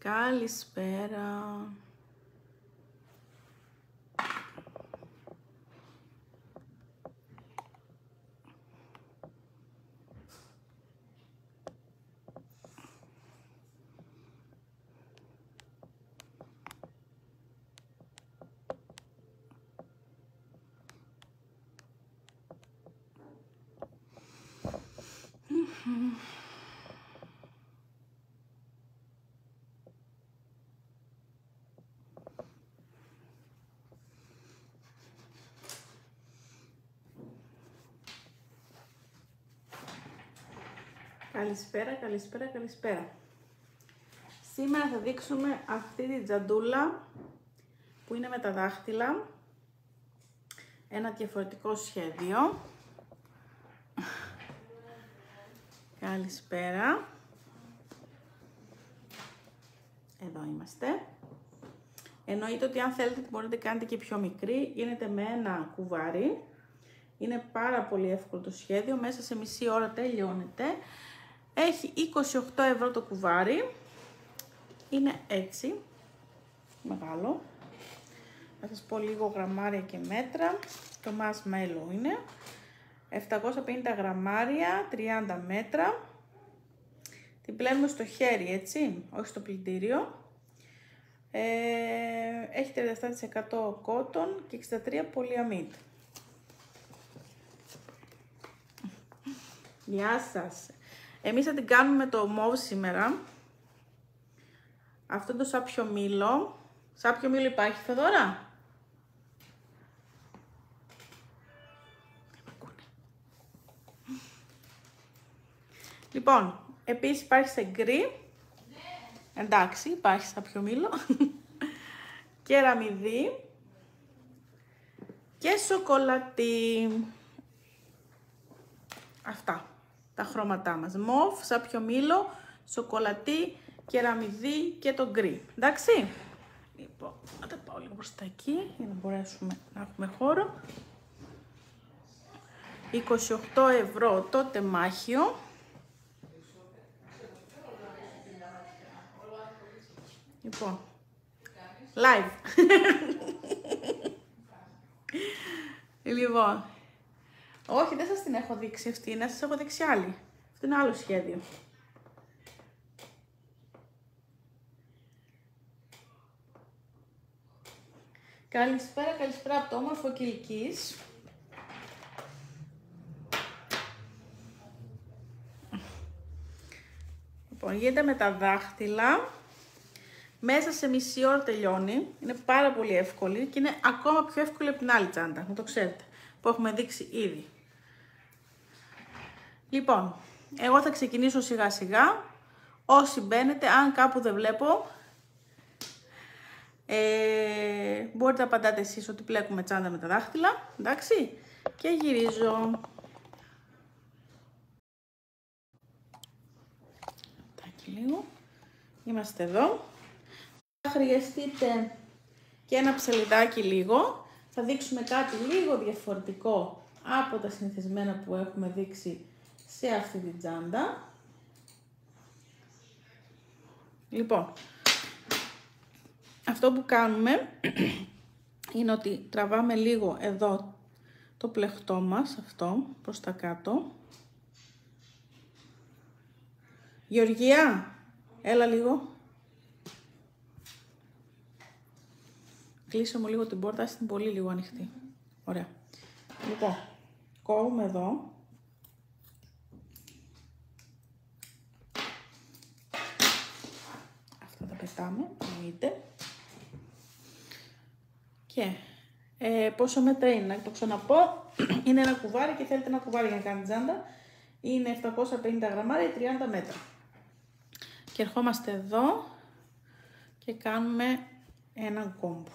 Καλησπέρα. Καλησπέρα, καλησπέρα, καλησπέρα. Σήμερα θα δείξουμε αυτή τη τζαντούλα που είναι με τα δάχτυλα. Ένα διαφορετικό σχέδιο. Καλησπέρα. Εδώ είμαστε. Εννοείται ότι αν θέλετε μπορείτε να κάνετε και πιο μικρή. Γίνεται με ένα κουβάρι. Είναι πάρα πολύ εύκολο το σχέδιο. Μέσα σε μισή ώρα τελειώνεται. Έχει 28 ευρώ το κουβάρι. Είναι έτσι. Μεγάλο. Θα σας πω λίγο γραμμάρια και μέτρα. Το marshmallow είναι 750 γραμμάρια, 30 μέτρα. Την πλένουμε στο χέρι, έτσι, όχι στο πλυντήριο. Έχει 37% κότον και 63% πολυαμίδ. Γεια σας. Εμείς θα την κάνουμε το μόβ σήμερα. Αυτό το σάπιο μήλο. Σάπιο μήλο υπάρχει, Θεοδώρα? Λοιπόν, επίσης υπάρχει σε γκρι. Εντάξει, υπάρχει σάπιο μήλο. Κεραμιδί. Και σοκολατί. Αυτά τα χρώματά μας. Μοβ, σάπιο μήλο, σοκολατί, κεραμιδί και το γκρι. Εντάξει. Λοιπόν, θα τα πάω λίγο προς τα εκεί για να μπορέσουμε να έχουμε χώρο. 28 ευρώ το τεμάχιο. Λοιπόν, live. Λοιπόν, όχι, δεν σας την έχω δείξει αυτή, να σας έχω δείξει άλλη. Αυτό είναι άλλο σχέδιο. Καλησπέρα, καλησπέρα από το όμορφο Κιλκής. Λοιπόν, γίνεται με τα δάχτυλα. Μέσα σε μισή ώρα τελειώνει. Είναι πάρα πολύ εύκολη και είναι ακόμα πιο εύκολη από την άλλη τσάντα, να το ξέρετε, που έχουμε δείξει ήδη. Λοιπόν, εγώ θα ξεκινήσω σιγά σιγά. Όσοι μπαίνετε, αν κάπου δεν βλέπω, μπορείτε να απαντάτε εσείς ότι πλέκουμε τσάντα με τα δάχτυλα, εντάξει, και γυρίζω. Τάκι λίγο. Είμαστε εδώ. Θα χρειαστείτε και ένα ψαλιδάκι λίγο. Θα δείξουμε κάτι λίγο διαφορετικό από τα συνηθισμένα που έχουμε δείξει σε αυτή την τσάντα. Λοιπόν, αυτό που κάνουμε είναι ότι τραβάμε λίγο εδώ το πλεχτό μας, αυτό, προς τα κάτω. Γεωργία, έλα λίγο. Κλείσε μου λίγο την πόρτα, είναι πολύ λίγο ανοιχτή. Ωραία. Λοιπόν, κόβουμε εδώ. Αυτά τα πετάμε, εννοείται. Και πόσο μέτρα είναι, να το ξαναπώ, είναι ένα κουβάρι και θέλετε ένα κουβάρι για να κάνετε τσάντα. Είναι 750 γραμμάρια, 30 μέτρα. Και ερχόμαστε εδώ και κάνουμε έναν κόμπο.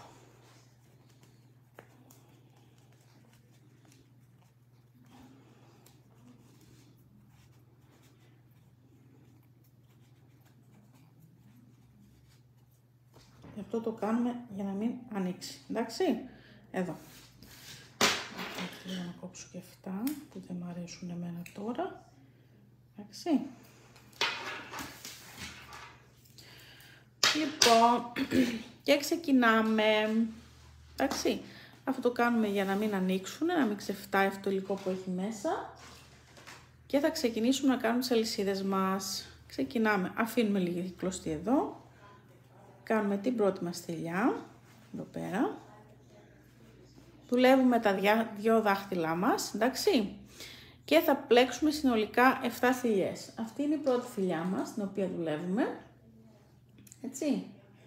Γι' αυτό το κάνουμε για να μην ανοίξει. Εντάξει, εδώ. Θέλω να κόψω και αυτά που δεν μου αρέσουν εμένα τώρα. Εντάξει. Λοιπόν, και ξεκινάμε. Εντάξει, αυτό το κάνουμε για να μην ανοίξουν, να μην ξεφτάει αυτό το υλικό που έχει μέσα. Και θα ξεκινήσουμε να κάνουμε τις αλυσίδες μας. Ξεκινάμε, αφήνουμε λίγη κλωστή εδώ. Κάνουμε την πρώτη μας θηλιά, εδώ πέρα. Δουλεύουμε τα δυο δάχτυλά μας, εντάξει. Και θα πλέξουμε συνολικά 7 θηλιές. Αυτή είναι η πρώτη θηλιά μας, την οποία δουλεύουμε. Έτσι.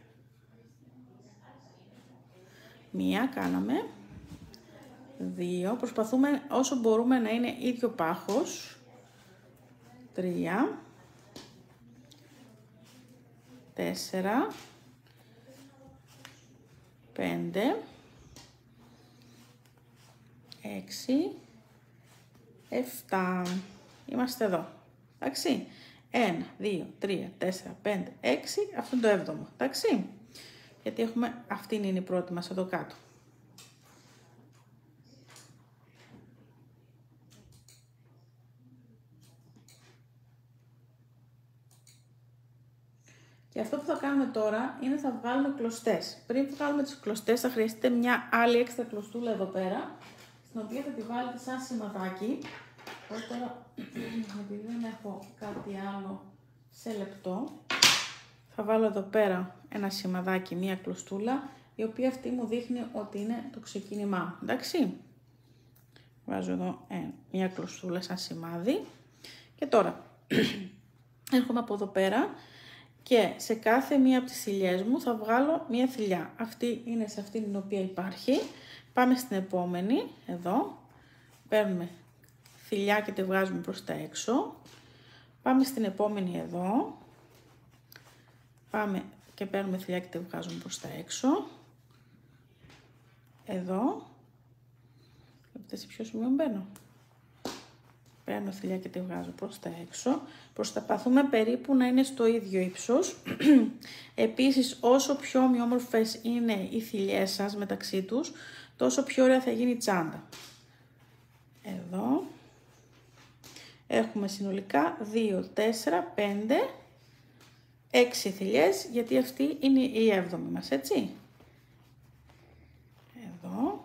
Μία κάναμε. 2. Προσπαθούμε όσο μπορούμε να είναι ίδιο πάχος. 3. 4. 5. 6. 7. Είμαστε εδώ. Εντάξει. 1, 2, 3, 4, 5, 6. Αυτό είναι το 7ο. Εντάξει. Γιατί έχουμε, αυτήν είναι η πρώτη μας εδώ κάτω. Και αυτό που θα κάνουμε τώρα είναι θα βγάλουμε κλωστές. Πριν βγάλουμε τις κλωστές θα χρειαστείτε μια άλλη έξτρα κλωστούλα εδώ πέρα, στην οποία θα τη βάλετε σαν σημαδάκι. Τώρα, επειδή δεν έχω κάτι άλλο σε λεπτό, θα βάλω εδώ πέρα ένα σημαδάκι, μία κλωστούλα, η οποία αυτή μου δείχνει ότι είναι το ξεκίνημά. Εντάξει. Βάζω εδώ μία κλωστούλα σαν σημάδι. Και τώρα, έρχομαι από εδώ πέρα και σε κάθε μία από τις θηλιές μου θα βγάλω μία θηλιά. Αυτή είναι σε αυτή την οποία υπάρχει. Πάμε στην επόμενη, εδώ. Παίρνουμε θηλιά και τη βγάζουμε προς τα έξω. Πάμε στην επόμενη εδώ. Πάμε και παίρνουμε θηλιά και τη βγάζουμε προς τα έξω. Εδώ. Βλέπετε σε ποιο σημείο μπαίνω. Παίρνω θηλιά και τη βγάζω προς τα έξω. Προσπαθούμε περίπου να είναι στο ίδιο ύψος. Επίσης, όσο πιο ομοιόμορφες είναι οι θηλιές σας μεταξύ τους, τόσο πιο ωραία θα γίνει η τσάντα. Εδώ. Έχουμε συνολικά 2, 4, 5, 6 θηλιές, γιατί αυτή είναι η 7η μας, έτσι. Εδώ.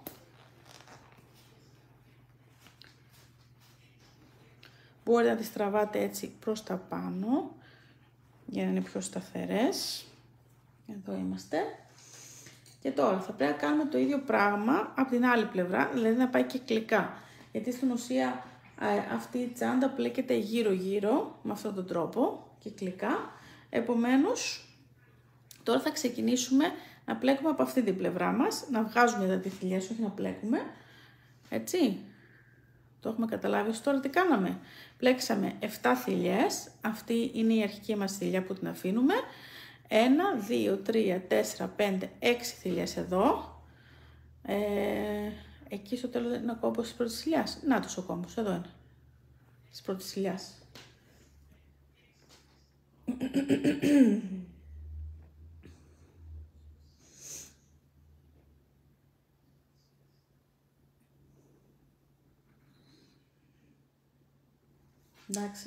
Μπορείτε να τις τραβάτε έτσι προς τα πάνω, για να είναι πιο σταθερές. Εδώ είμαστε. Και τώρα θα πρέπει να κάνουμε το ίδιο πράγμα από την άλλη πλευρά, δηλαδή να πάει κυκλικά. Γιατί στην ουσία αυτή η τσάντα πλέκεται γύρω-γύρω με αυτόν τον τρόπο, κυκλικά. Επομένως, τώρα θα ξεκινήσουμε να πλέκουμε από αυτή την πλευρά μας, να βγάζουμε εδώ τη θηλιές, όχι να πλέκουμε, έτσι. Το έχουμε καταλάβει τώρα τι κάναμε. Πλέξαμε 7 θηλιές, αυτή είναι η αρχική μας θηλιά που την αφήνουμε. 1, 2, 3, 4, 5, 6 θηλιές εδώ. Εκεί στο τέλος είναι ο κόμπος της πρώτης θηλιάς. Να ο κόμπος, εδώ είναι. Της πρώτης θηλιάς. Εντάξει.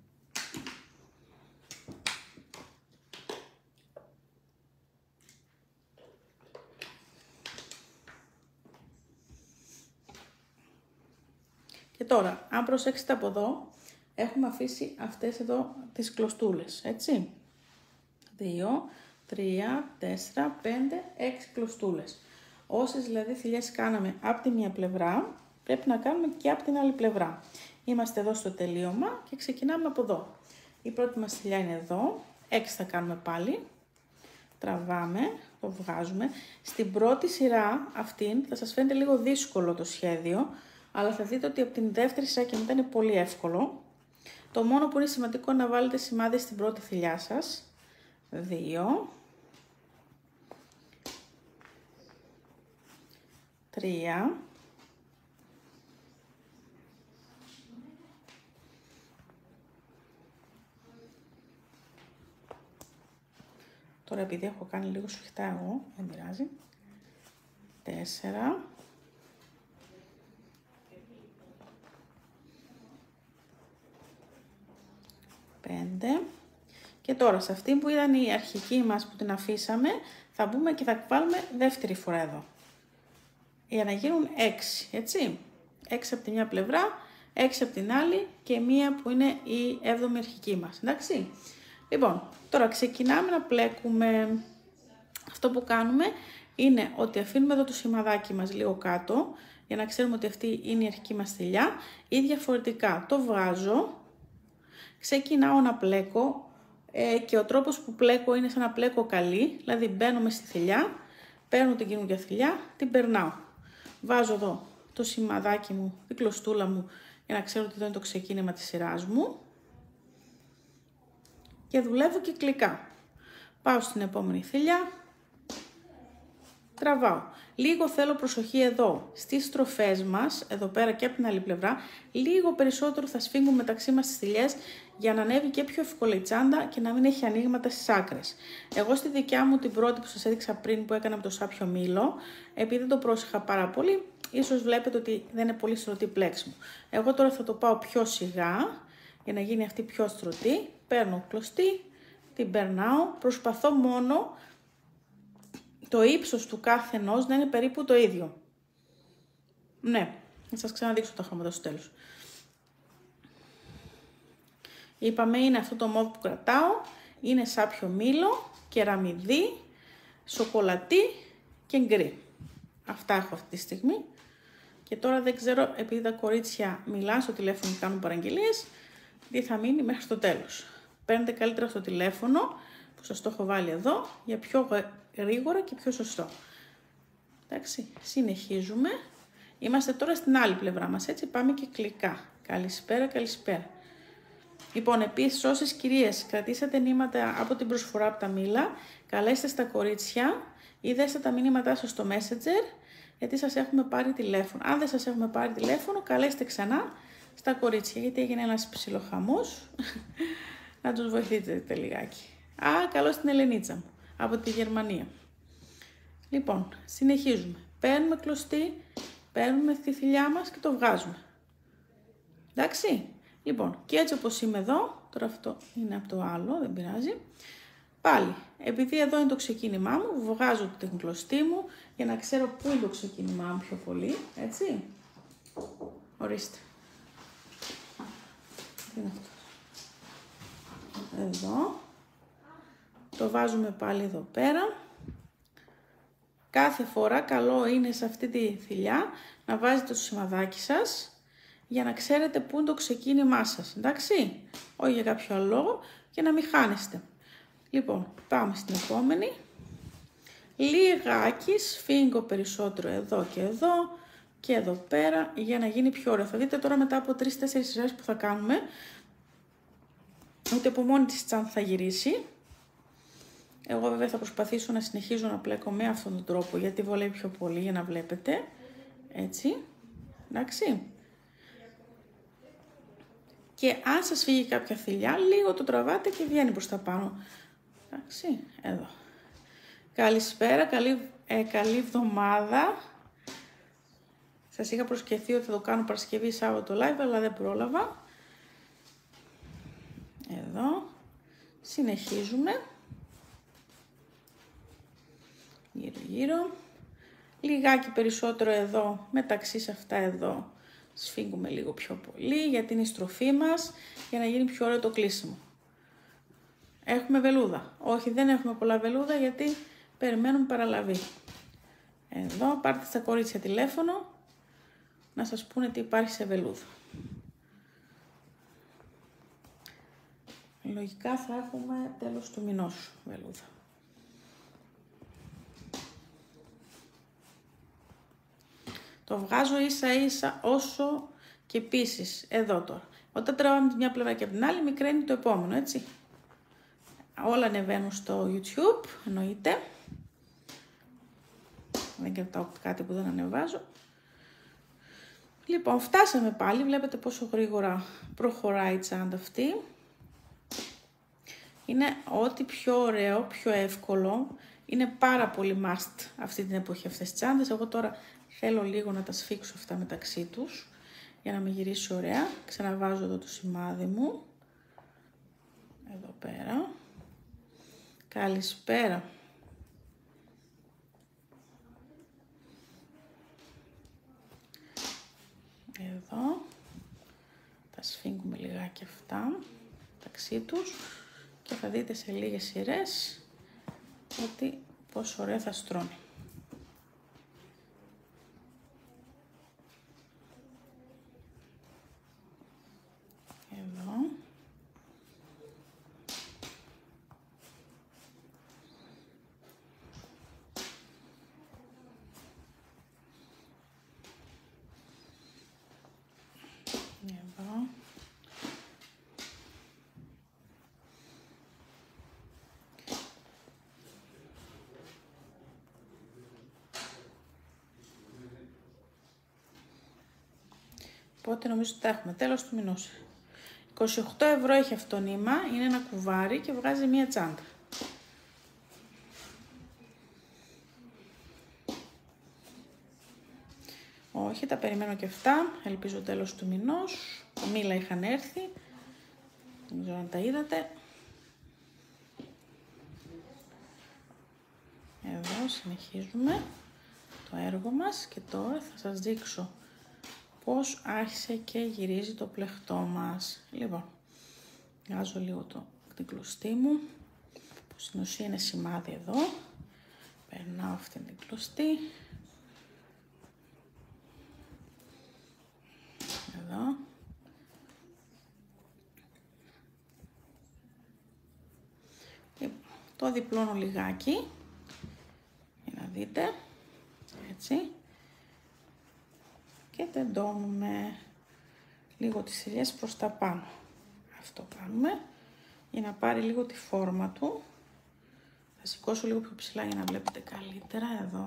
Και τώρα, αν προσέξετε από εδώ, έχουμε αφήσει αυτές εδώ τις κλωστούλες, έτσι. 2, 3, 4, 5, 6 κλωστούλες. Όσες δηλαδή θηλιές κάναμε από τη μία πλευρά, πρέπει να κάνουμε και από την άλλη πλευρά. Είμαστε εδώ στο τελείωμα και ξεκινάμε από εδώ. Η πρώτη μας θηλιά είναι εδώ, 6 θα κάνουμε πάλι. Τραβάμε, το βγάζουμε. Στην πρώτη σειρά αυτήν θα σας φαίνεται λίγο δύσκολο το σχέδιο, αλλά θα δείτε ότι από την δεύτερη σειρά και μετά είναι πολύ εύκολο. Το μόνο που είναι σημαντικό είναι να βάλετε σημάδι στην πρώτη θηλιά σας. 2, 3, 4, επειδή έχω κάνει λίγο σφιχτά εγώ, δεν πειράζει. 4, 5 Και τώρα σε αυτή που ήταν η αρχική μας που την αφήσαμε, θα μπούμε και θα βάλουμε δεύτερη φορά εδώ. Για να γίνουν 6, έτσι. 6 από τη μια πλευρά, 6 από την άλλη και μία που είναι η 7η αρχική μας, εντάξει. Λοιπόν, τώρα ξεκινάμε να πλέκουμε. Αυτό που κάνουμε είναι ότι αφήνουμε εδώ το σημαδάκι μας λίγο κάτω, για να ξέρουμε ότι αυτή είναι η αρχική μας θηλιά, ή διαφορετικά το βγάζω, ξεκινάω να πλέκω και ο τρόπος που πλέκω είναι σαν να πλέκω καλή, δηλαδή μπαίνω μες στη θηλιά, παίρνω την καινούργια θηλιά, την περνάω. Βάζω εδώ το σημαδάκι μου, την κλωστούλα μου, για να ξέρω ότι εδώ είναι το ξεκίνημα της σειράς μου και δουλεύω κυκλικά. Πάω στην επόμενη θηλιά, τραβάω. Λίγο θέλω προσοχή εδώ, στις στροφές μας, εδώ πέρα και από την άλλη πλευρά, λίγο περισσότερο θα σφίγγουμε μεταξύ μας τις θηλιές για να ανέβει και πιο εύκολα η τσάντα και να μην έχει ανοίγματα στις άκρες. Εγώ στη δικιά μου την πρώτη που σας έδειξα πριν που έκανα από το σάπιο μήλο, επειδή δεν το πρόσεχα πάρα πολύ, ίσως βλέπετε ότι δεν είναι πολύ στρωτή πλέξιμο. Εγώ τώρα θα το πάω πιο σιγά για να γίνει αυτή πιο στρωτή. Παίρνω κλωστή, την περνάω, προσπαθώ μόνο το ύψος του κάθε ενός να είναι περίπου το ίδιο. Ναι, θα σας ξαναδείξω τα χρώματα στο τέλος. Είπαμε είναι αυτό το μόβ που κρατάω, είναι σάπιο μήλο, κεραμιδί, σοκολατί και γκρι. Αυτά έχω αυτή τη στιγμή. Και τώρα δεν ξέρω, επειδή τα κορίτσια μιλάνε στο τηλέφωνο και κάνουν παραγγελίες, τι θα μείνει μέχρι το τέλος. Παίρνετε καλύτερα στο τηλέφωνο, που σας το έχω βάλει εδώ, για πιο γρήγορα και πιο σωστό. Εντάξει, συνεχίζουμε. Είμαστε τώρα στην άλλη πλευρά μας, έτσι, πάμε κυκλικά. Καλησπέρα, καλησπέρα. Λοιπόν, επίσης, όσες κυρίες κρατήσατε νήματα από την προσφορά από τα μήλα, καλέστε στα κορίτσια ή δέστε τα μηνύματά σας στο Messenger, γιατί σας έχουμε πάρει τηλέφωνο. Αν δεν σας έχουμε πάρει τηλέφωνο, καλέστε ξανά στα κορίτσια, γιατί έγινε ένας ψιλοχαμός. Να τους βοηθήσετε λιγάκι. Καλώς την Ελενίτσα μου, από τη Γερμανία. Λοιπόν, συνεχίζουμε. Παίρνουμε κλωστή, παίρνουμε τη θηλιά μας και το βγάζουμε. Εντάξει. Λοιπόν, και έτσι όπως είμαι εδώ, τώρα αυτό είναι από το άλλο, δεν πειράζει. Πάλι, επειδή εδώ είναι το ξεκίνημά μου, βγάζω την κλωστή μου για να ξέρω πού είναι το ξεκίνημά μου πιο πολύ, έτσι. Ορίστε. Τι είναι αυτό. Εδώ. Το βάζουμε πάλι εδώ πέρα. Κάθε φορά καλό είναι σε αυτή τη θηλιά να βάζετε το σημαδάκι σας για να ξέρετε πού είναι το ξεκίνημά σας, εντάξει. Όχι για κάποιο άλλο λόγο και να μην χάνεστε. Λοιπόν, πάμε στην επόμενη. Λιγάκι σφίγγω περισσότερο εδώ και εδώ πέρα για να γίνει πιο ωραίο. Θα δείτε τώρα μετά από 3-4 σειρές που θα κάνουμε ότι από μόνη της τσάντα θα γυρίσει. Εγώ βέβαια θα προσπαθήσω να συνεχίζω να πλέκω με αυτόν τον τρόπο γιατί βολεύει πιο πολύ για να βλέπετε. Έτσι, εντάξει. Και αν σας φύγει κάποια θηλιά, λίγο το τραβάτε και βγαίνει προς τα πάνω. Εντάξει, εδώ. Καλησπέρα, καλή εβδομάδα. Σας είχα προσκεφθεί ότι θα το κάνω Παρασκευή Σάββατο live, αλλά δεν πρόλαβα. Εδώ. Συνεχίζουμε. Γύρω. Λιγάκι περισσότερο εδώ, μεταξύ σε αυτά εδώ. Σφίγγουμε λίγο πιο πολύ γιατί είναι η στροφή μας, για να γίνει πιο ωραίο το κλείσιμο. Έχουμε βελούδα. Όχι, δεν έχουμε πολλά βελούδα γιατί περιμένουμε παραλαβή. Εδώ πάρτε στα κορίτσια τηλέφωνο να σας πούνε τι υπάρχει σε βελούδα. Λογικά θα έχουμε τέλος του μηνός βελούδα. Το βγάζω ίσα ίσα όσο και επίσης εδώ τώρα. Όταν τραβάμε τη μια πλευρά και από την άλλη μικραίνει το επόμενο, έτσι. Όλα ανεβαίνουν στο YouTube, εννοείται. Δεν κρατάω κάτι που δεν ανεβάζω. Λοιπόν, φτάσαμε πάλι, βλέπετε πόσο γρήγορα προχωράει η τσάντα αυτή. Είναι ό,τι πιο ωραίο, πιο εύκολο. Είναι πάρα πολύ must αυτή την εποχή αυτές τις τσάντες. Εγώ τώρα θέλω λίγο να τα σφίξω αυτά μεταξύ τους για να με γυρίσει ωραία. Ξαναβάζω εδώ το σημάδι μου. Εδώ πέρα. Καλησπέρα. Εδώ τα σφίγγουμε λιγάκι αυτά, μεταξύ τους, και θα δείτε σε λίγες σειρές ότι πόσο ωραία θα στρώνει. Εδώ. Εδώ. Οπότε νομίζω ότι τα έχουμε τέλος του μηνός. 28 ευρώ έχει αυτό νήμα, είναι ένα κουβάρι και βγάζει μία τσάντα. Όχι, τα περιμένω και αυτά, ελπίζω τέλος του μηνός. Τα μήλα είχαν έρθει, δεν ξέρω αν τα είδατε. Εδώ συνεχίζουμε το έργο μας και τώρα θα σας δείξω πώς άρχισε και γυρίζει το πλεχτό μας. Λοιπόν, βγάζω λίγο την κλωστή μου, που στην ουσία είναι σημάδι εδώ. Περνάω αυτή την κλωστή. Εδώ. Το διπλώνω λιγάκι, για να δείτε, έτσι. Και τεντώνουμε λίγο τις ελιές προς τα πάνω. Αυτό κάνουμε, για να πάρει λίγο τη φόρμα του. Θα σηκώσω λίγο πιο ψηλά για να βλέπετε καλύτερα, εδώ.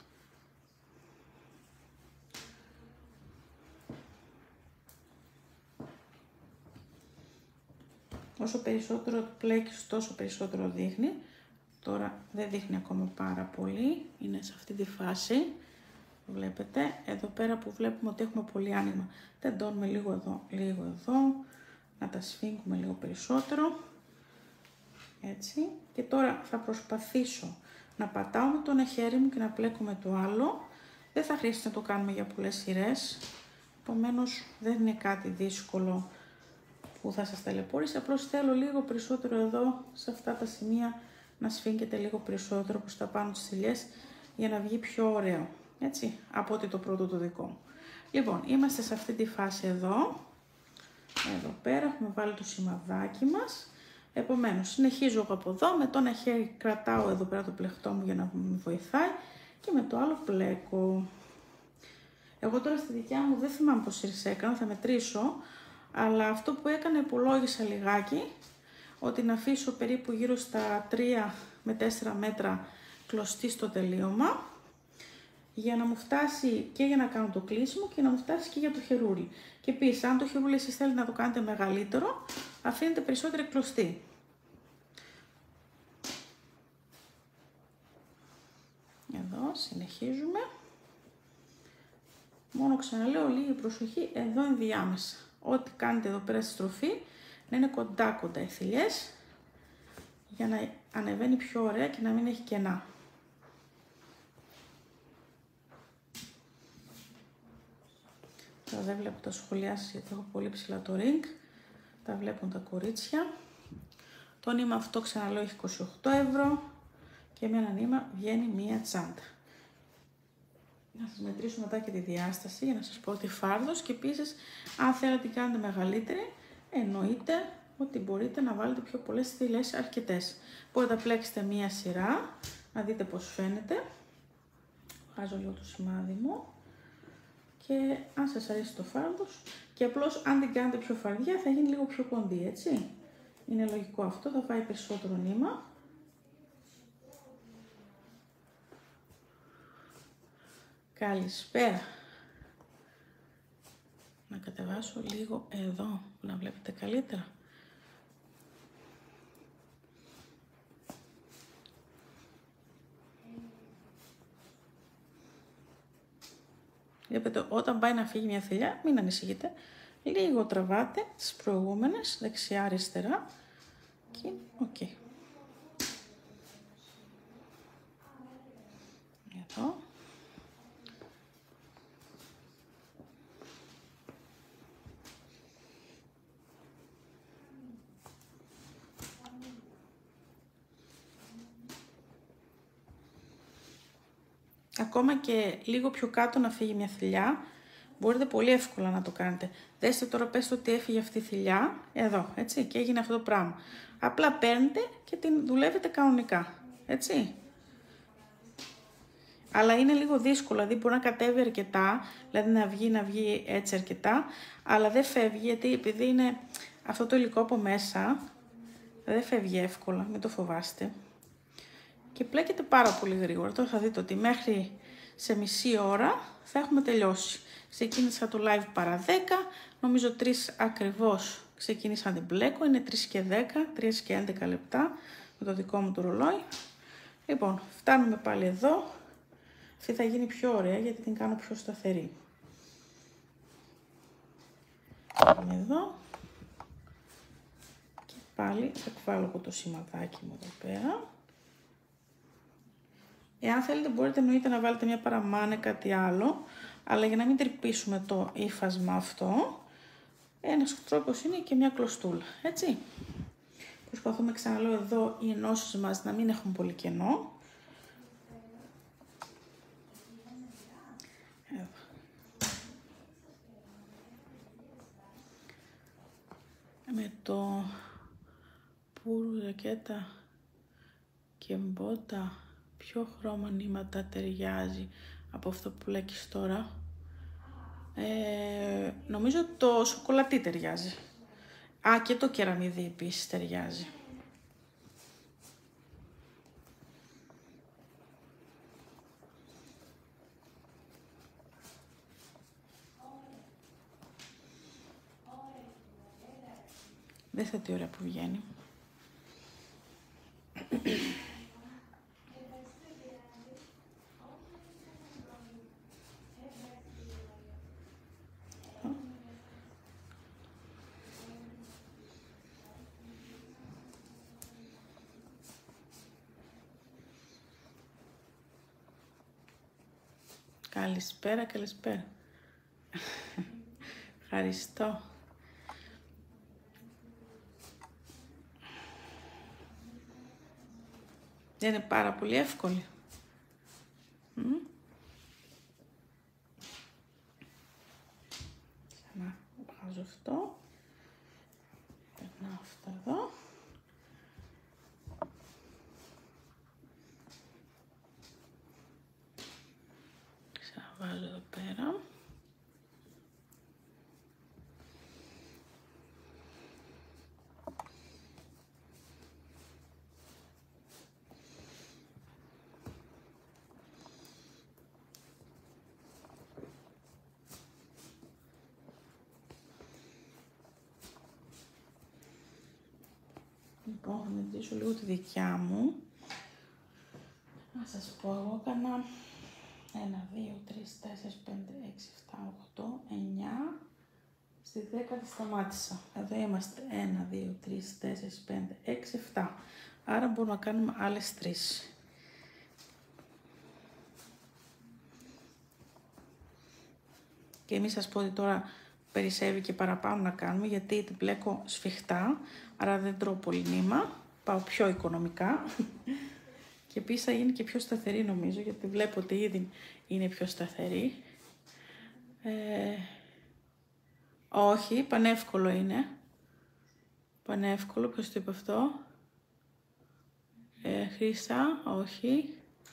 Όσο περισσότερο το πλέκεις, τόσο περισσότερο δείχνει. Τώρα δεν δείχνει ακόμα πάρα πολύ, είναι σε αυτή τη φάση. Βλέπετε, εδώ πέρα που βλέπουμε ότι έχουμε πολύ άνοιγμα, τεντώνουμε λίγο εδώ, να τα σφίγγουμε λίγο περισσότερο. Έτσι. Και τώρα θα προσπαθήσω να πατάω με το ένα χέρι μου και να πλέκω με το άλλο. Δεν θα χρειάζεται να το κάνουμε για πολλές σειρές, επομένως δεν είναι κάτι δύσκολο που θα σας ταλαιπωρήσει. Απλώς θέλω λίγο περισσότερο εδώ, σε αυτά τα σημεία, να σφίγγετε λίγο περισσότερο προς τα πάνω τις ελιές, για να βγει πιο ωραίο, έτσι, από ότι το πρώτο το δικό μου. Λοιπόν, είμαστε σε αυτή τη φάση εδώ. Εδώ πέρα έχουμε βάλει το σημαδάκι μας. Επομένως, συνεχίζω εγώ από εδώ, με το ένα χέρι κρατάω εδώ πέρα το πλεχτό μου για να με βοηθάει και με το άλλο πλέκω. Εγώ τώρα στη δικιά μου δεν θυμάμαι πόσες έκανα, θα μετρήσω, αλλά αυτό που έκανα, υπολόγισα λιγάκι, ότι να αφήσω περίπου γύρω στα 3 με 4 μέτρα κλωστή στο τελείωμα, για να μου φτάσει και για να κάνω το κλείσιμο και να μου φτάσει και για το χερούλι. Και επίσης, αν το χερούλι εσείς θέλετε να το κάνετε μεγαλύτερο, αφήνετε περισσότερη κλωστή. Εδώ συνεχίζουμε. Μόνο ξαναλέω, λίγη προσοχή εδώ ενδιάμεσα. Ό,τι κάνετε εδώ πέρα στη στροφή, να είναι κοντά οι θηλιές, για να ανεβαίνει πιο ωραία και να μην έχει κενά. Τώρα δεν βλέπω τα σχολιά σας γιατί έχω πολύ ψηλά το ring. Τα βλέπουν τα κορίτσια. Το νήμα αυτό, ξαναλέω, έχει 28 ευρώ και με ένα νήμα βγαίνει μία τσάντα. Να σας μετρήσω μετά και τη διάσταση για να σας πω ότι φάρδος, και επίσης αν θέλετε την κάνετε μεγαλύτερη, εννοείται ότι μπορείτε να βάλετε πιο πολλές θηλιές, αρκετές. Μπορείτε να πλέξετε μία σειρά, να δείτε πώς φαίνεται. Βγάζω λίγο το σημάδι μου. Και αν σας αρέσει το φάρδος, και απλώς αν την κάνετε πιο φαρδιά θα γίνει λίγο πιο κοντή, έτσι. Είναι λογικό αυτό, θα φάει περισσότερο νήμα. Καλησπέρα. Να κατεβάσω λίγο εδώ, να βλέπετε καλύτερα. Βλέπετε, όταν πάει να φύγει μια θηλιά, μην ανησυχείτε. Λίγο τραβάτε τις προηγούμενες, δεξιά-αριστερά και οκ. ακόμα και λίγο πιο κάτω να φύγει μια θηλιά, μπορείτε πολύ εύκολα να το κάνετε. Δέστε τώρα, πέστε ότι έφυγε αυτή η θηλιά, εδώ, έτσι, και έγινε αυτό το πράγμα. Απλά παίρνετε και την δουλεύετε κανονικά, έτσι. Αλλά είναι λίγο δύσκολο, δηλαδή μπορεί να κατέβει αρκετά, δηλαδή να βγει έτσι αρκετά, αλλά δεν φεύγει, γιατί επειδή είναι αυτό το υλικό από μέσα, δεν φεύγει εύκολα, μην το φοβάστε. Και πλέκεται πάρα πολύ γρήγορα. Τώρα θα δείτε ότι μέχρι σε μισή ώρα θα έχουμε τελειώσει. Ξεκίνησα το live παρά 10, νομίζω 3 ακριβώς ξεκίνησα να την πλέκω, είναι 3 και 10, 3 και 11 λεπτά με το δικό μου το ρολόι. Λοιπόν, φτάνουμε πάλι εδώ. Αυτή θα γίνει πιο ωραία γιατί την κάνω πιο σταθερή. Πάμε εδώ. Και πάλι θα βάλω εγώ το σηματάκι μου εδώ πέρα. Εάν θέλετε μπορείτε εννοείται να βάλετε μια παραμάνε, κάτι άλλο, αλλά για να μην τρυπήσουμε το ύφασμα αυτό, ένας τρόπος είναι και μια κλωστούλα, έτσι. Προσπαθούμε, ξαναλέω, εδώ οι ενώσεις μας να μην έχουν πολύ κενό. Με το πουρου ρακέτα και μπότα, ποιο χρώμα νήματα ταιριάζει από αυτό που λέκεις τώρα? Νομίζω το σοκολατί ταιριάζει. Α, και το κεραμιδί επίσης ταιριάζει. Δέστε τι ωραία που βγαίνει. Καλησπέρα, καλησπέρα. Ευχαριστώ. Δεν είναι πάρα πολύ εύκολη? Να βγάζω αυτό. Περνάω αυτό εδώ. Ξαναβάζω εδώ πέρα. Λοιπόν, θα μετρήσω λίγο τη δικιά μου. Να σας πω, εγώ έκανα 1, 2, 3, 4, 5, 6, 7, 8, 9. Στη 10η σταμάτησα. Εδώ είμαστε 1, 2, 3, 4, 5, 6, 7. Άρα μπορούμε να κάνουμε άλλες 3. Και μην σας πω ότι τώρα περισσεύει και παραπάνω να κάνουμε, γιατί την πλέκω σφιχτά, άρα δεν τρώω πολύ νήμα, πάω πιο οικονομικά. Και επίσης θα γίνει και πιο σταθερή νομίζω, γιατί βλέπω ότι ήδη είναι πιο σταθερή. Όχι, πανεύκολο είναι. Πανεύκολο, ποιος το είπε αυτό? Χρύσα, όχι.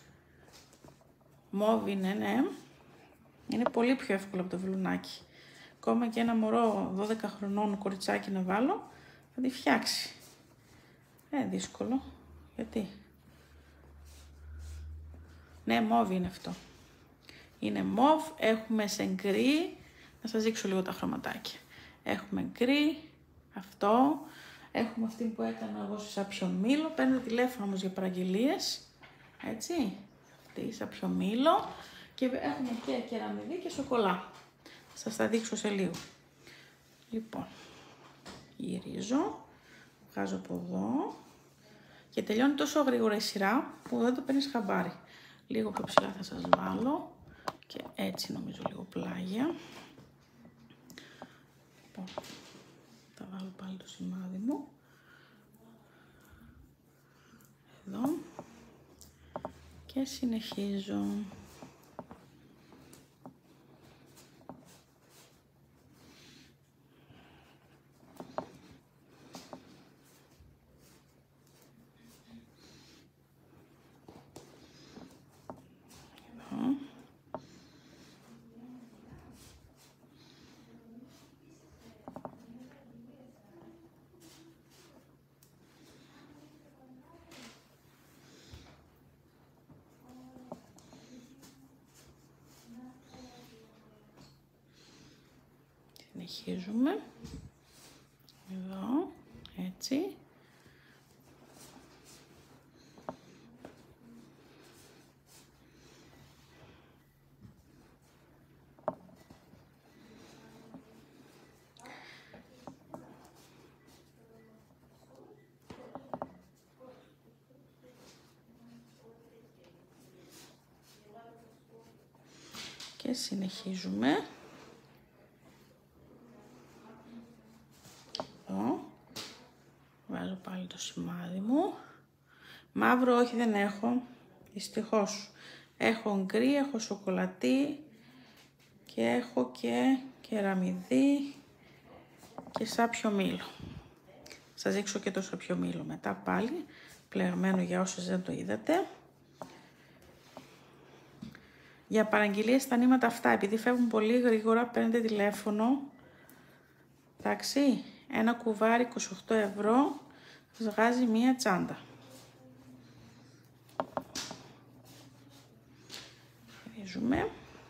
Μόβ είναι, ναι. Είναι πολύ πιο εύκολο από το βελουνάκι. Ακόμα και ένα μωρό 12 χρονών κοριτσάκι να βάλω, θα τη φτιάξει. Δύσκολο. Γιατί? Ναι, μόβ είναι αυτό. Είναι μόβ, έχουμε σε γκρι. Να σας δείξω λίγο τα χρωματάκια. Έχουμε γκρι, αυτό. Έχουμε αυτή που έκανα εγώ σε σάπιο μήλο. Παίρνετε τηλέφωνο όμως για παραγγελίες. Έτσι. Αυτή σάπιο μήλο. Και έχουμε και κεραμιδί και σοκολά. Θα σας τα δείξω σε λίγο. Λοιπόν, γυρίζω. Βγάζω από εδώ. Και τελειώνει τόσο γρήγορα η σειρά που δεν το παίρνεις χαμπάρι. Λίγο πιο ψηλά θα σας βάλω. Και έτσι νομίζω λίγο πλάγια. Λοιπόν, θα βάλω πάλι το σημάδι μου. Εδώ. Και συνεχίζω. συνεχίζουμε. Εδώ, έτσι. Και συνεχίζουμε. Εδώ. Βάζω πάλι το σημάδι μου. Μαύρο όχι, δεν έχω. Δυστυχώς. Έχω γκρι, έχω σοκολατί και έχω και κεραμιδί και σάπιο μήλο. Σας δείξω και το σάπιο μήλο μετά πάλι. Πλεγμένο για όσους δεν το είδατε. Για παραγγελίες στα νήματα αυτά, επειδή φεύγουν πολύ γρήγορα, παίρνετε τηλέφωνο. Εντάξει, ένα κουβάρι 28 ευρώ, σας βγάζει μία τσάντα. Ρίζουμε.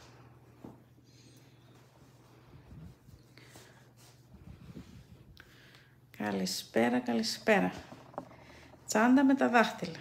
Καλησπέρα, καλησπέρα. Τσάντα με τα δάχτυλα.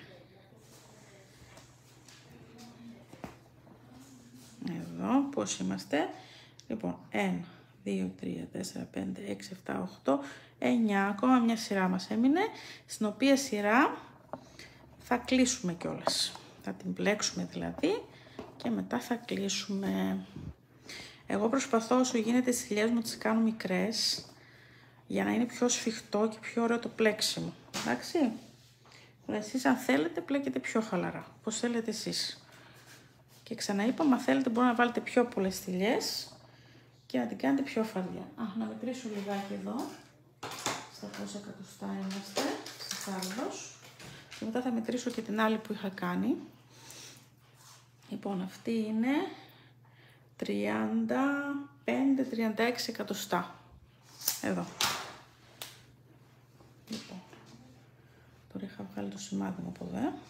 Εδώ, πώς είμαστε. Λοιπόν, 1, 2, 3, 4, 5, 6, 7, 8, 9. Ακόμα μια σειρά μας έμεινε, στην οποία σειρά θα κλείσουμε κιόλας. Θα την πλέξουμε δηλαδή και μετά θα κλείσουμε. Εγώ προσπαθώ όσο γίνεται τις ελιές μου τις κάνω μικρές, για να είναι πιο σφιχτό και πιο ωραίο το πλέξιμο. Εντάξει. Εσείς αν θέλετε πλέκετε πιο χαλαρά, όπως θέλετε εσείς. Και ξαναείπα, αν θέλετε μπορείτε να βάλετε πιο πολλές στυλιές και να την κάνετε πιο φαρδιά. Να μετρήσω λιγάκι εδώ, στα πόσα εκατοστά είμαστε, στις άλλος. Και μετά θα μετρήσω και την άλλη που είχα κάνει. Λοιπόν, αυτή είναι 35-36 εκατοστά. Εδώ. Λοιπόν, τώρα είχα βγάλει το σημάδι μου από εδώ. Ωραία.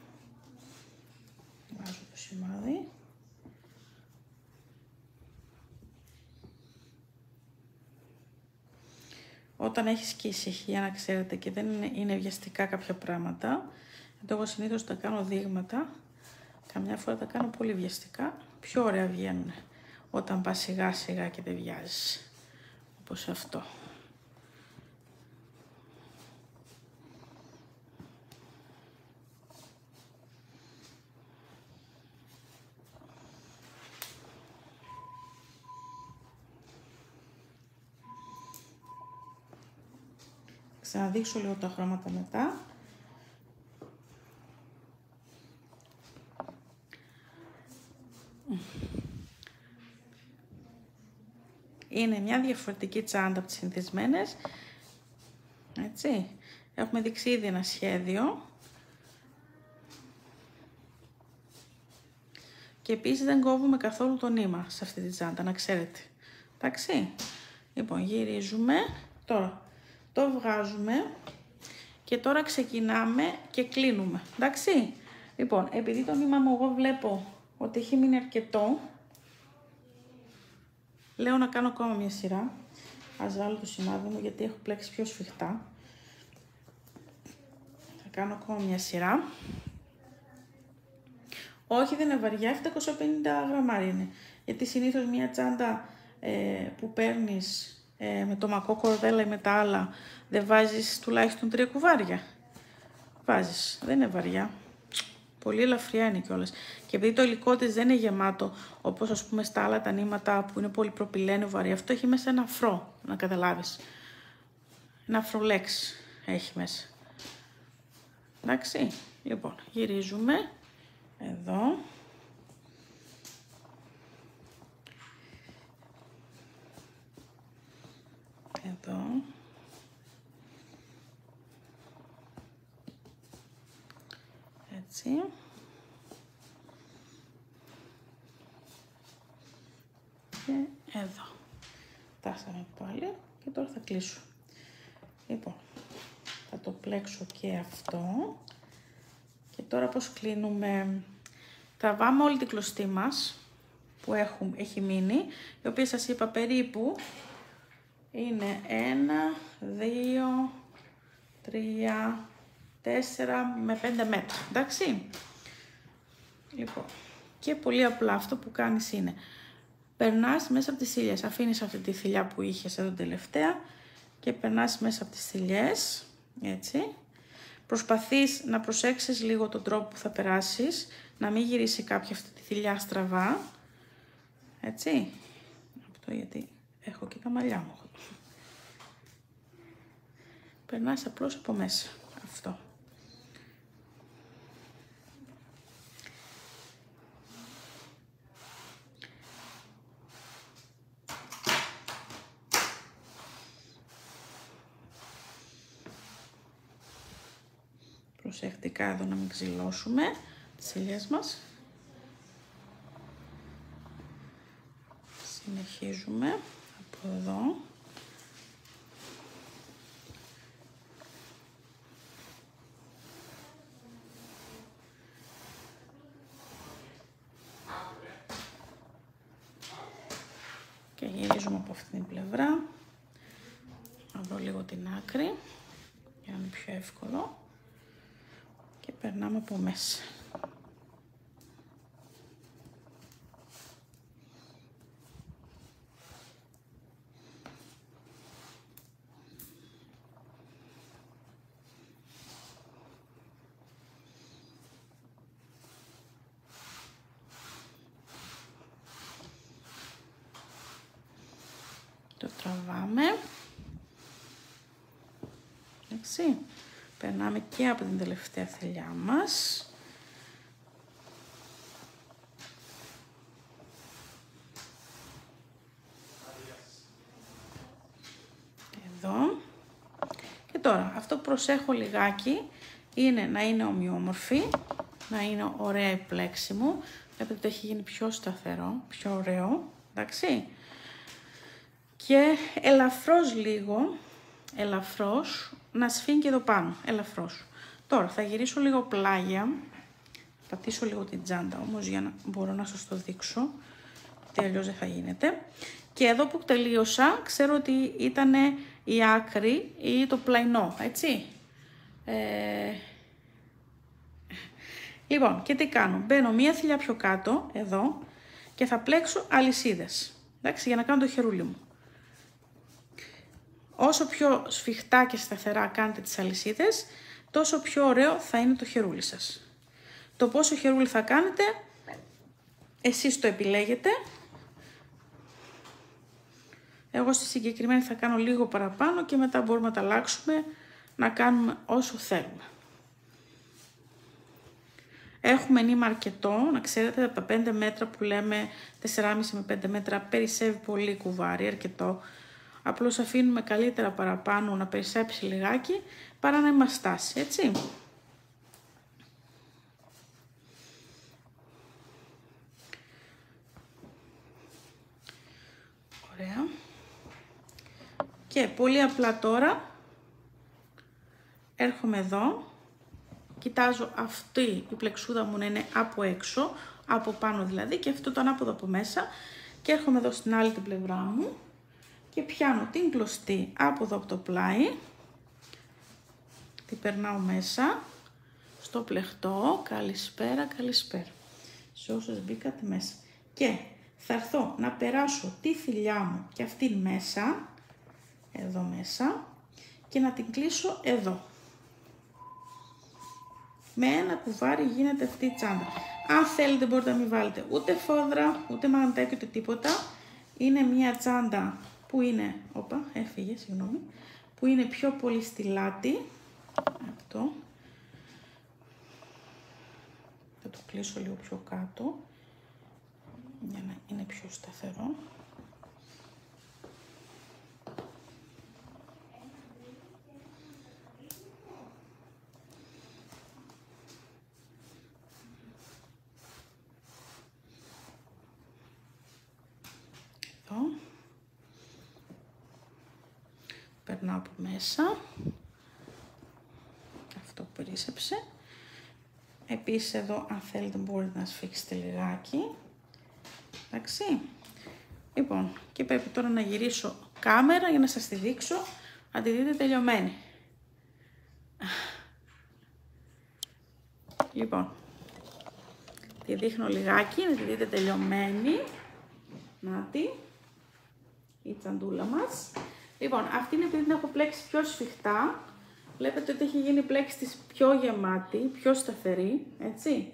Βάζω το σημάδι. Όταν έχεις και ησυχία, να ξέρετε, και δεν είναι βιαστικά κάποια πράγματα, γιατί εγώ συνήθως τα κάνω δείγματα, καμιά φορά τα κάνω πολύ βιαστικά, πιο ωραία βγαίνουν όταν πας σιγά σιγά και δεν βιάζεις, όπως αυτό. Ξαναδείξω λίγο τα χρώματα μετά. Είναι μια διαφορετική τσάντα από τις συνηθισμένες. Έτσι. Έχουμε δείξει ήδη ένα σχέδιο. Και επίσης δεν κόβουμε καθόλου το νήμα σε αυτή τη τσάντα, να ξέρετε. Εντάξει. Λοιπόν, γυρίζουμε. Τώρα το βγάζουμε και τώρα ξεκινάμε και κλείνουμε. Εντάξει. Λοιπόν, επειδή το νήμα μου εγώ βλέπω ότι έχει μείνει αρκετό, λέω να κάνω ακόμα μια σειρά. Ας βάλω το σημάδι μου γιατί έχω πλέξει πιο σφιχτά. Θα κάνω ακόμα μια σειρά. Όχι, δεν είναι βαριά, 750 γραμμάρια είναι. Γιατί συνήθως μια τσάντα που παίρνεις με το μακό κορδέλα ή με τα άλλα, δεν βάζεις τουλάχιστον 3 κουβάρια. Βάζεις, δεν είναι βαριά. Πολύ ελαφριά είναι κιόλας. Και επειδή το υλικό της δεν είναι γεμάτο, όπως ας πούμε στα άλλα τα νήματα που είναι πολύ προπυλένιο βαρύ, αυτό έχει μέσα ένα αφρό, να καταλάβεις. Ένα αφρολέξ έχει μέσα. Εντάξει, λοιπόν, γυρίζουμε. Εδώ. Εδώ. Έτσι. Και εδώ. Φτάσαμε πάλι και τώρα θα κλείσω. Λοιπόν, θα το πλέξω και αυτό. Και τώρα πώς κλείνουμε, τραβάμε όλη την κλωστή μας που έχει μείνει, η οποία σας είπα περίπου είναι 1, 2, 3, 4 με 5 μέτρα, εντάξει. Λοιπόν, και πολύ απλά αυτό που κάνεις είναι, περνάς μέσα από τις θηλιές, αφήνεις αυτή τη θηλιά που είχες εδώ τελευταία και περνάς μέσα από τις θηλιές, έτσι. Προσπαθείς να προσέξεις λίγο τον τρόπο που θα περάσεις, να μην γυρίσει κάποια αυτή τη θηλιά στραβά, έτσι. Αυτό γιατί έχω και τα μαλλιά μου. Περνάς απλώς από μέσα, αυτό. Προσεκτικά εδώ να μην ξυλώσουμε τις ελιές μας. Συνεχίζουμε από εδώ. Και γυρίζουμε από αυτή την πλευρά. Να βρω λίγο την άκρη για να είναι πιο εύκολο. Και περνάμε από μέσα. Το τραβάμε. Εντάξει. Περνάμε και από την τελευταία θηλιά μας. Εδώ. Και τώρα, αυτό που προσέχω λιγάκι είναι να είναι ομοιόμορφη, να είναι ωραία η πλέξη μου. Βλέπετε ότι έχει γίνει πιο σταθερό, πιο ωραίο, εντάξει. Και ελαφρώς λίγο, ελαφρώς, να σφίγγει εδώ πάνω, ελαφρώς. Τώρα θα γυρίσω λίγο πλάγια, πατήσω λίγο την τσάντα όμως για να μπορώ να σας το δείξω, γιατί αλλιώς δεν θα γίνεται. Και εδώ που τελείωσα, ξέρω ότι ήταν η άκρη ή το πλαϊνό, έτσι. Λοιπόν, και τι κάνω, μπαίνω μία θηλιά πιο κάτω, εδώ, και θα πλέξω αλυσίδες, εντάξει, για να κάνω το χερούλι μου. Όσο πιο σφιχτά και σταθερά κάνετε τις αλυσίδες, τόσο πιο ωραίο θα είναι το χερούλι σας. Το πόσο χερούλι θα κάνετε, εσείς το επιλέγετε. Εγώ στη συγκεκριμένη θα κάνω λίγο παραπάνω και μετά μπορούμε να τα αλλάξουμε, να κάνουμε όσο θέλουμε. Έχουμε νήμα αρκετό, να ξέρετε, από τα 5 μέτρα που λέμε 4,5 με 5 μέτρα περισσεύει πολύ κουβάρι, αρκετό. Απλώς αφήνουμε καλύτερα παραπάνω να περισσέψει λιγάκι, παρά να μας στάσει, έτσι. Ωραία. Και πολύ απλά τώρα, έρχομαι εδώ, κοιτάζω αυτή η πλεξούδα μου να είναι από έξω, από πάνω δηλαδή, και αυτό το ανάποδο από μέσα, και έρχομαι εδώ στην άλλη την πλευρά μου και πιάνω την κλωστή από εδώ από το πλάι, την περνάω μέσα στο πλεχτό, καλησπέρα, καλησπέρα, σε όσους μπήκατε μέσα, και θα έρθω να περάσω τη θηλιά μου και αυτήν μέσα, εδώ μέσα, και να την κλείσω εδώ. Με ένα κουβάρι γίνεται αυτή η τσάντα. Αν θέλετε μπορείτε να μην βάλετε ούτε φόδρα, ούτε μαγνητάκι, ούτε τίποτα. Είναι μια τσάντα που είναι, όπα, έφυγε, συγγνώμη, που είναι πιο πολύ στη λάτη. Αυτό. Θα το κλείσω λίγο πιο κάτω, για να είναι πιο σταθερό. Εδώ. Περνάω από μέσα. Αυτό που περίσσεψε. Επίσης εδώ, αν θέλετε, μπορείτε να σφίξετε λιγάκι. Εντάξει. Λοιπόν, και πρέπει τώρα να γυρίσω κάμερα για να σας τη δείξω, να τη δείτε τελειωμένη. Λοιπόν, τη δείχνω λιγάκι, να τη δείτε τελειωμένη. Νάτι, η τσαντούλα μας. Λοιπόν, αυτή είναι επειδή την έχω πλέξει πιο σφιχτά. Βλέπετε ότι έχει γίνει η πλέξη της πιο γεμάτη, πιο σταθερή, έτσι.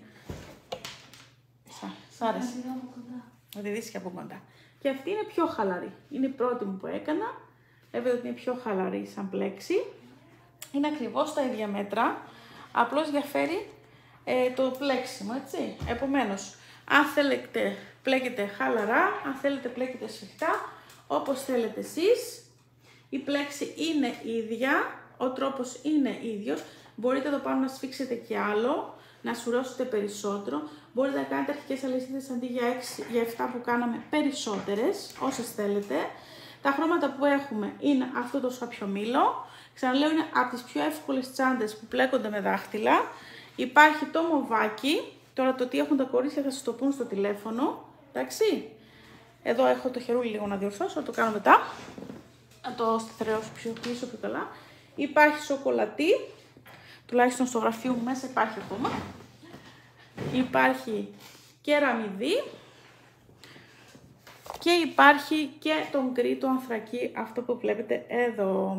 Σ' άρεσε. Να τη δεις και από κοντά. Και αυτή είναι πιο χαλαρή. Είναι η πρώτη μου που έκανα. Βλέπετε ότι είναι πιο χαλαρή σαν πλέξη. Είναι ακριβώς τα ίδια μέτρα. Απλώς διαφέρει το πλέξιμο, έτσι. Επομένως, αν θέλετε πλέκετε χαλαρά, αν θέλετε πλέκετε σφιχτά, όπως θέλετε εσείς. Η πλέξη είναι ίδια, ο τρόπος είναι ίδιος. Μπορείτε εδώ πάνω να σφίξετε και άλλο, να σουρώσετε περισσότερο. Μπορείτε να κάνετε αρχικές αλυσίδες αντί για 7 που κάναμε περισσότερες, όσες θέλετε. Τα χρώματα που έχουμε είναι αυτό το σαπιομήλο. Ξαναλέω, είναι από τις πιο εύκολες τσάντες που πλέκονται με δάχτυλα. Υπάρχει το μοβάκι. Τώρα το τι έχουν τα κορίτσια θα σας το πούν στο τηλέφωνο. Εντάξει. Εδώ έχω το χερούλι λίγο να διορθώσω, θα το κάνω μετά. Να το σταθερώσω πιο πίσω πιο καλά. Υπάρχει σοκολατή. Τουλάχιστον στο γραφείο μου μέσα υπάρχει ακόμα. Υπάρχει κεραμιδί. Και υπάρχει και τον γκρι, το ανθρακί, αυτό που βλέπετε εδώ.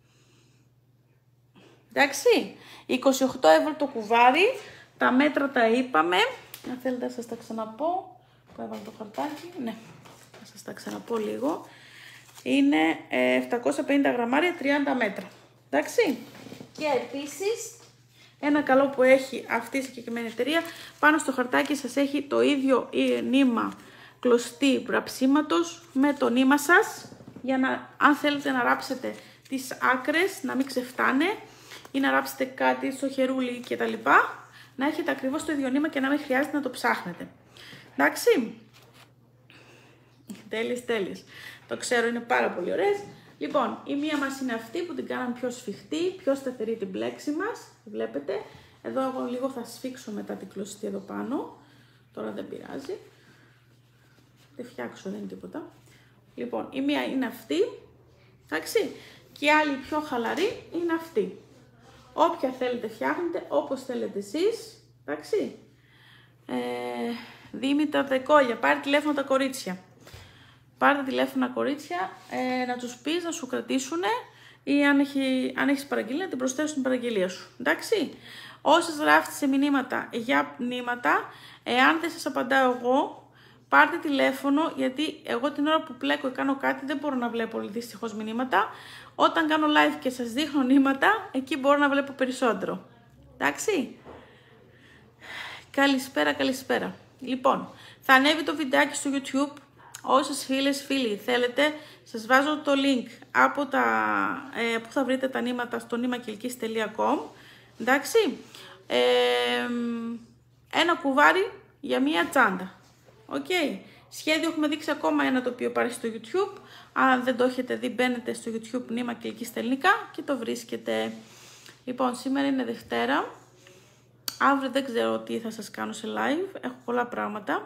Εντάξει, 28 ευρώ το κουβάρι, τα μέτρα τα είπαμε. Αν θέλετε να σας τα ξαναπώ, που έβαλα το χαρτάκι, ναι, θα σας τα ξαναπώ λίγο. Είναι 750 γραμμάρια, 30 μέτρα, εντάξει. Και επίσης, ένα καλό που έχει αυτή η συγκεκριμένη εταιρεία, πάνω στο χαρτάκι σας έχει το ίδιο νήμα κλωστή ραψίματος με το νήμα σας, για να, αν θέλετε να ράψετε τις άκρες, να μην ξεφτάνε ή να ράψετε κάτι στο χερούλι και τα λοιπά, να έχετε ακριβώς το ίδιο νήμα και να μην χρειάζεται να το ψάχνετε. Εντάξει. Τέλειες. Το ξέρω, είναι πάρα πολύ ωραίες. Λοιπόν, η μία μας είναι αυτή που την κάναμε πιο σφιχτή, πιο σταθερή την πλέξη μας. Βλέπετε. Εδώ εγώ λίγο θα σφίξω μετά την κλωστή εδώ πάνω. Τώρα δεν πειράζει. Δεν φτιάξω, δεν είναι τίποτα. Λοιπόν, η μία είναι αυτή. Εντάξει. Και η άλλη πιο χαλαρή είναι αυτή. Όποια θέλετε φτιάχνετε, όπως θέλετε εσείς. Εντάξει. Δήμητρα Δεκόλια, πάρε τηλέφωνο τα κορίτσια. Πάρτε τηλέφωνα κορίτσια, να τους πεις να σου κρατήσουνε ή αν έχεις παραγγελία να την προσθέσουν στην παραγγελία σου. Εντάξει. Όσες γράφετε σε μηνύματα για μηνύματα, εάν δεν σας απαντάω εγώ, πάρτε τηλέφωνο, γιατί εγώ την ώρα που πλέκω ή κάνω κάτι δεν μπορώ να βλέπω δυστυχώς μηνύματα. Όταν κάνω live και σας δείχνω νήματα, εκεί μπορώ να βλέπω περισσότερο. Εντάξει. Καλησπέρα. Λοιπόν, θα ανέβει το βιντεάκι στο YouTube. Όσες φίλοι θέλετε, σας βάζω το link από που θα βρείτε τα νήματα στο nimakilkis.com. Εντάξει. Ένα κουβάρι για μία τσάντα. Okay. Σχέδιο έχουμε δείξει ακόμα ένα το οποίο υπάρχει στο YouTube. Αν δεν το έχετε δει, μπαίνετε στο YouTube Νίμα Κιλκής στα ελληνικά και το βρίσκετε. Λοιπόν, σήμερα είναι Δευτέρα. Αύριο δεν ξέρω τι θα σας κάνω σε live. Έχω πολλά πράγματα.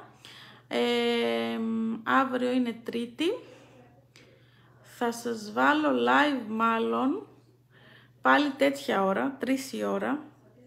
Αύριο είναι Τρίτη. Θα σας βάλω live μάλλον πάλι τέτοια ώρα, 3 η ώρα.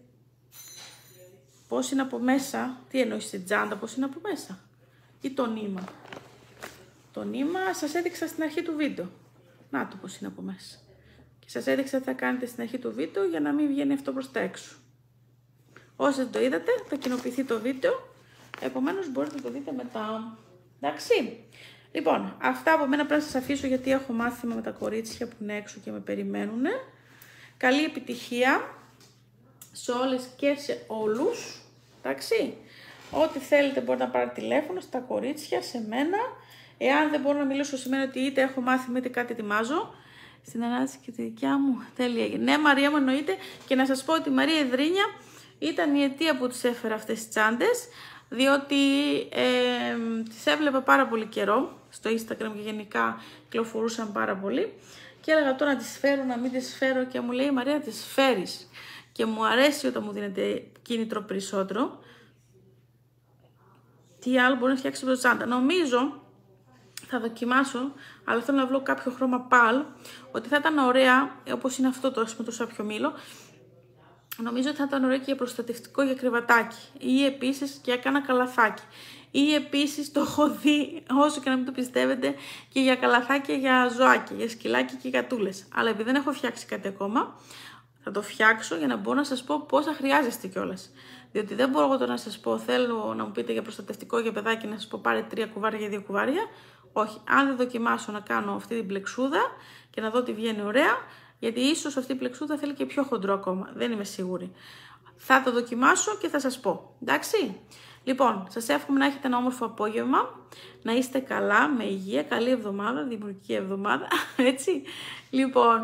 Πώς είναι από μέσα, τι εννοείς την τσάντα, πώς είναι από μέσα ή το νήμα. Το νήμα σας έδειξα στην αρχή του βίντεο. Να το πώς είναι από μέσα. Και σας έδειξα τι θα κάνετε στην αρχή του βίντεο για να μην βγαίνει αυτό προς τα έξω. Όσοι δεν το είδατε, θα κοινοποιηθεί το βίντεο. Επομένως μπορείτε να το δείτε μετά. Εντάξει. Λοιπόν, αυτά από μένα πρέπει να σας αφήσω γιατί έχω μάθημα με τα κορίτσια που είναι έξω και με περιμένουν. Καλή επιτυχία σε όλες και σε όλους. Εντάξει. Ό,τι θέλετε μπορείτε να πάρετε τηλέφωνο στα κορίτσια, σε μένα. Εάν δεν μπορώ να μιλήσω, σημαίνει ότι είτε έχω μάθημα είτε κάτι ετοιμάζω. Στην ανάλυση και τη δικιά μου τέλεια. Ναι, Μαρία μου, εννοείται. Και να σας πω ότι η Μαρία Ιδρίνια ήταν η αιτία που τις έφερα αυτές τις τσάντες. Διότι τις έβλεπα πάρα πολύ καιρό στο Instagram και γενικά κυκλοφορούσαν πάρα πολύ. Και έλεγα τώρα να τις φέρω, να μην τις φέρω. Και μου λέει η Μαρία, τις φέρεις. Και μου αρέσει όταν μου δίνεται κίνητρο περισσότερο. Τι άλλο μπορεί να φτιάξει από το τσάντα. Νομίζω θα δοκιμάσω, αλλά θέλω να βρω κάποιο χρώμα παλ, ότι θα ήταν ωραία, όπως είναι αυτό το, το σάπιο μήλο. Νομίζω ότι θα ήταν ωραίο και για προστατευτικό για κρεβατάκι. Ή επίσης και έκανα καλαθάκι. Ή επίσης το έχω δει, όσο και να μην το πιστεύετε, και για καλαθάκια για ζωάκια, για σκυλάκια και γατούλες. Αλλά επειδή δεν έχω φτιάξει κάτι ακόμα, θα το φτιάξω για να μπορώ να σας πω πόσα χρειάζεστε κιόλας. Διότι δεν μπορώ εγώ τώρα να σας πω, θέλω να μου πείτε για προστατευτικό για παιδάκι, να σας πω πάρε 3 κουβάρια για 2 κουβάρια. Όχι, αν δεν δοκιμάσω να κάνω αυτή την πλεξούδα και να δω ότι βγαίνει ωραία, γιατί ίσως αυτή η πλεξούδα θέλει και πιο χοντρό ακόμα, δεν είμαι σίγουρη. Θα το δοκιμάσω και θα σας πω, εντάξει. Λοιπόν, σας εύχομαι να έχετε ένα όμορφο απόγευμα, να είστε καλά, με υγεία, καλή εβδομάδα, δημιουργική εβδομάδα, έτσι. Λοιπόν,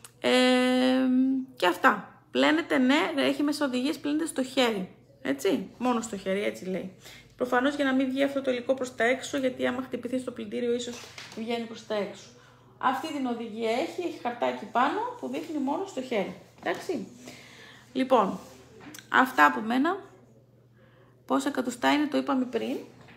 και αυτά. Πλένετε, ναι, έχει μέσα οδηγίες, πλένετε στο χέρι, έτσι, μόνο στο χέρι, έτσι λέει. Προφανώς για να μην βγει αυτό το υλικό προς τα έξω, γιατί άμα χτυπηθεί στο πλυντήριο ίσως βγαίνει προς τα έξω. Αυτή την οδηγία έχει χαρτάκι πάνω που δείχνει μόνο στο χέρι, εντάξει. Λοιπόν, αυτά από μένα. Πόσα εκατοστά είναι, το είπαμε πριν.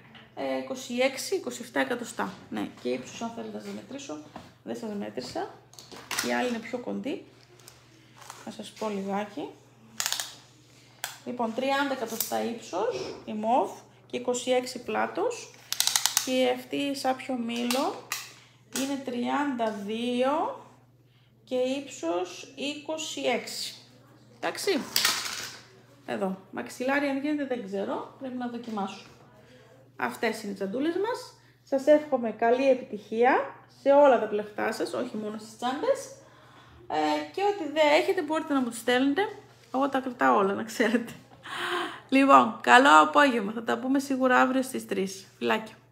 26-27 εκατοστά. Ναι, και ύψος αν θέλετε να σας μετρήσω, δεν σας μέτρησα. Η άλλη είναι πιο κοντή. Θα σας πω λιγάκι. Λοιπόν, 30 εκατοστά ύψος, η μοβ, και 26 πλάτος. Και αυτή η σάπιο μήλο είναι 32 και ύψος 26. Εντάξει. Εδώ. Μαξιλάρι αν γίνεται δεν ξέρω. Πρέπει να δοκιμάσω. Αυτές είναι οι τσαντούλες μας. Σας εύχομαι καλή επιτυχία σε όλα τα πλεχτά σας, όχι μόνο στις τσάντες. Και ό,τι δεν έχετε μπορείτε να μου τις στέλνετε. Εγώ τα κρατάω όλα, να ξέρετε. Λοιπόν, καλό απόγευμα. Θα τα πούμε σίγουρα αύριο στις 3. Φιλάκια.